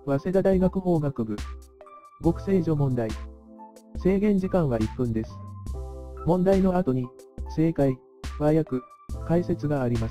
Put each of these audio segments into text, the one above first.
早稲田大学法学部。極性女問題。制限時間は1分です。問題の後に、正解、和訳、解説があります。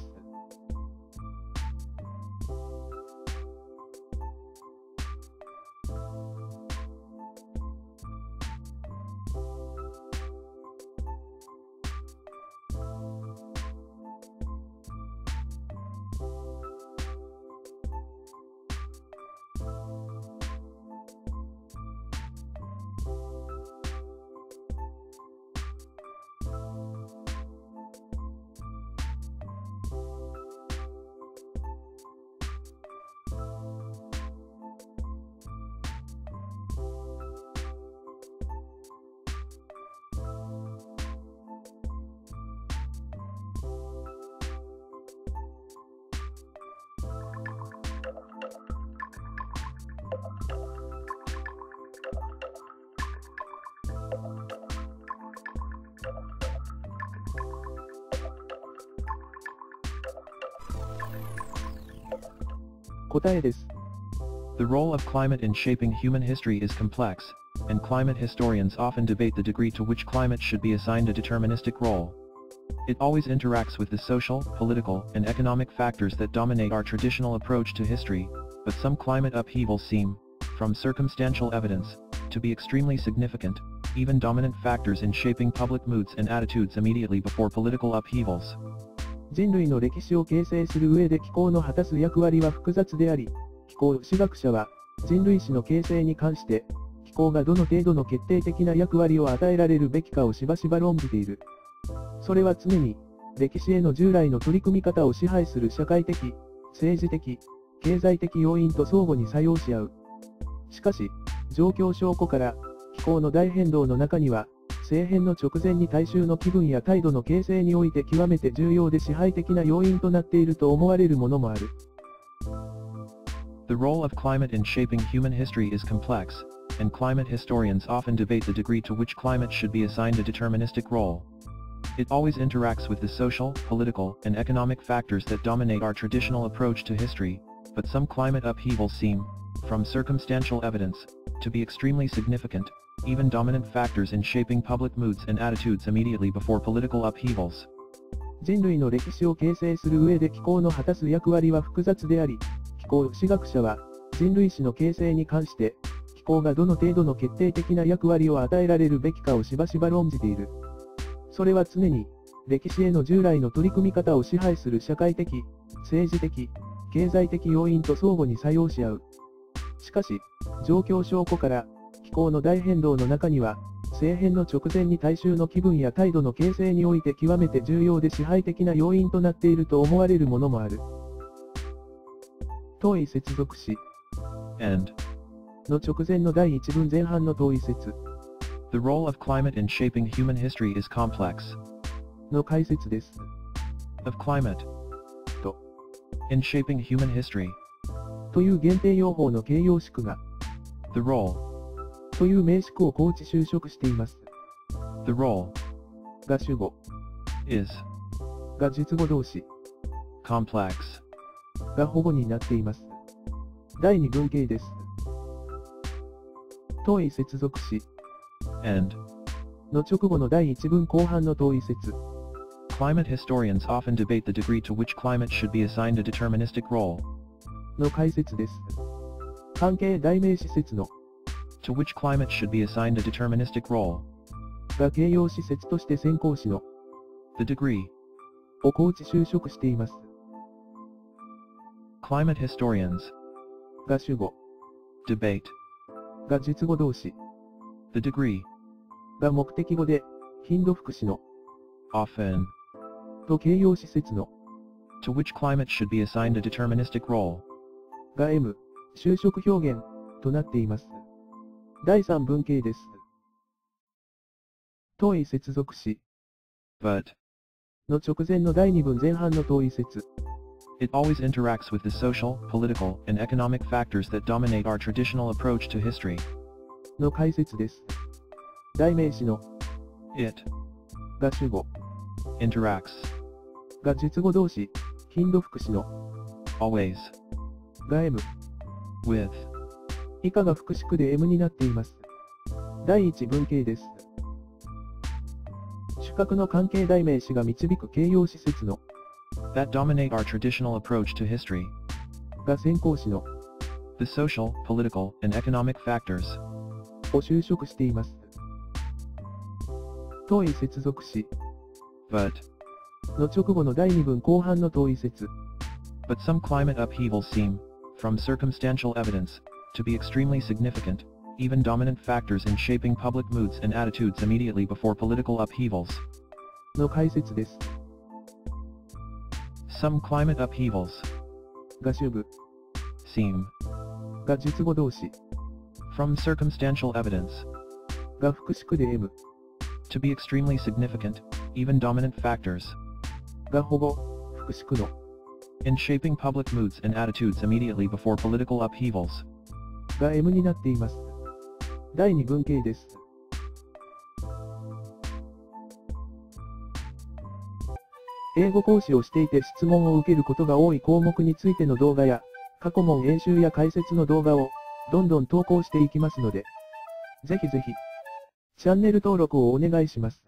答えです。 The role of climate in shaping human history is complex, and climate historians often debate the degree to which climate should be assigned a deterministic role. It always interacts with the social, political, and economic factors that dominate our traditional approach to history, but some climate upheavals seem, from circumstantial evidence, to be extremely significant, even dominant factors in shaping public moods and attitudes immediately before political upheavals. 人類の歴史を形成する上で気候の果たす役割は複雑であり、気候史学者は人類史の形成に関して気候がどの程度の決定的な役割を与えられるべきかをしばしば論じている。それは常に歴史への従来の取り組み方を支配する社会的、政治的、経済的要因と相互に作用し合う。しかし、状況証拠から気候の大変動の中には政変の直前に大衆の気分や態度の形成において極めて重要で支配的な要因となっていると思われるものもある。 The role of climate in shaping human history is complex, and climate historians often debate the degree to which climate should be assigned a deterministic role. It always interacts with the social, political, and economic factors that dominate our traditional approach to history, but some climate upheavals seem, from circumstantial evidence, to be extremely significant, even dominant factors in shaping public moods and attitudes immediately before political upheavals. 人類の歴史を形成する上で気候の果たす役割は複雑であり、気候史学者は人類史の形成に関して気候がどの程度の決定的な役割を与えられるべきかをしばしば論じている。それは常に歴史への従来の取り組み方を支配する社会的、政治的、経済的要因と相互に作用し合う。しかし、状況証拠から気候の大変動の中には、政変の直前に大衆の気分や態度の形成において極めて重要で支配的な要因となっていると思われるものもある。当位接続詞 and の直前の第一文前半の当位接 The role of climate in shaping human history is complex の解説です。 of climate と in shaping human history という限定用法の形容詞句が The role という名詞句を高知修飾しています。 The role が主語 is が述語動詞 complex が保護になっています。第二文型です。当位接続詞 and の直後の第一文後半の当位接 Climate historians often debate the degree to which climate should be assigned a deterministic role の解説です。関係代名詞説の to which climate should be assigned a deterministic role が形容詞説として先行詞の the degree を高知修飾しています。 Climate historians が主語 debate が述語動詞 the degree が目的語で頻度副詞の often と形容詞説の to which climate should be assigned a deterministic role が M 修飾表現となっています。第三文型です。当位接続詞 but の直前の第二文前半の当位接 It always interacts with the social, political, and economic factors that dominate our traditional approach to history. の解説です。代名詞の It が主語 interacts が述語動詞頻度副詞の always が M with 以下が副式で M になっています。第一文型です。主格の関係代名詞が導く形容詞節の that dominate our traditional approach to history. が先行詞の The social, political, and economic factors. を修飾しています。当位接続詞 But の直後の第二文後半の当位節 some climate upheavals seem, from circumstantial evidence, to be extremely significant, even dominant factors in shaping public moods and attitudes immediately before political upheavals. の解説です。 Some climate upheavals が主語 seem, が述語動詞 from circumstantial evidence, が副式で M to be extremely significant, even dominant factors, が保護副式の in shaping public moods and attitudes immediately before political upheavals. が M になっています。第二文型です。英語講師をしていて質問を受けることが多い項目についての動画や、過去問演習や解説の動画を、どんどん投稿していきますので、ぜひぜひ、チャンネル登録をお願いします。